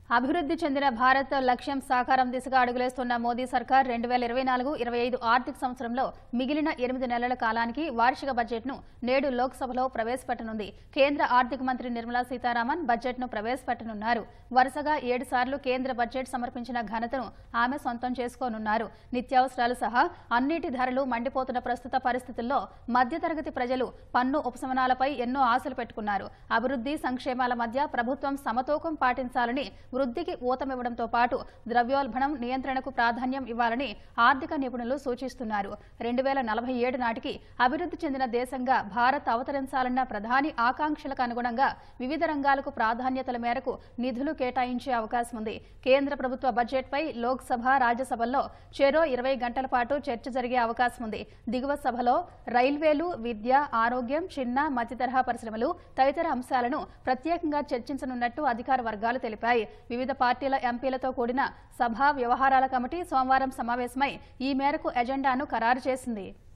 అభివృద్ధి చెందిన భారత్ లక్ష్యం సాకారం దిశగా అడుగులేస్తున్న మోదీ సర్కార్ 2024-25 ఆర్థిక సంవత్సరంలో మిగిలిన 8 నెలల కాలానికి వార్షిక బడ్జెట్ను నేడు లోక్సభలో ప్రవేశపెట్టనుంది. కేంద్ర ఆర్థిక మంత్రి నిర్మలా సీతారామన్ బడ్జెట్ను ప్రవేశపెట్టనున్నారు. వరుసగా 7 సార్లు కేంద్ర బడ్జెట్ సమర్పించిన ఘనతను ఆమె సొంతం చేసుకోనున్నారు. నిత్యావసరాలు సహా అన్నిటి ధరలు మండిపోతున్న ప్రస్తుత పరిస్థితుల్లో మధ్యతరగతి ప్రజలు పన్ను ఉపశమనాలపై ఎన్నో ఆశలు పెట్టుకున్నారు. అభివృద్ధి సంక్షేమాల మధ్య ప్రభుత్వం సమతూకం పాటించాలని, వృద్ధికి ఊతమివ్వడంతో పాటు ద్రవ్యోల్బణం నియంత్రణకు ప్రాధాన్యం ఇవ్వాలని ఆర్థిక నిపుణులు సూచిస్తున్నారు. 2047 నాటికి అభివృద్ధి చెందిన దేశంగా భారత్ అవతరించాలన్న ప్రధాని ఆకాంక్షలకు అనుగుణంగా వివిధ రంగాలకు ప్రాధాన్యతల మేరకు నిధులు కేటాయించే అవకాశం ఉంది. కేంద్ర ప్రభుత్వ బడ్జెట్పై లోక్సభ, రాజ్యసభల్లో చెరో 20 గంటల పాటు చర్చ జరిగే అవకాశం ఉంది. దిగువ సభలో రైల్వేలు, విద్య, ఆరోగ్యం, చిన్న మధ్య తరహా పరిశ్రమలు తదితర అంశాలను ప్రత్యేకంగా చర్చించనున్నట్టు అధికార వర్గాలు తెలిపాయి. వివిధ పార్టీల ఎంపీలతో కూడిన సభా వ్యవహారాల కమిటీ సోమవారం సమావేశమై ఈ మేరకు ఎజెండాను ఖరారు చేసింది.